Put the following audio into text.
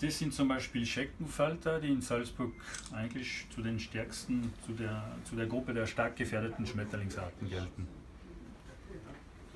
Das sind zum Beispiel Scheckenfalter, die in Salzburg eigentlich zu den stärksten, zu der Gruppe der stark gefährdeten Schmetterlingsarten gelten.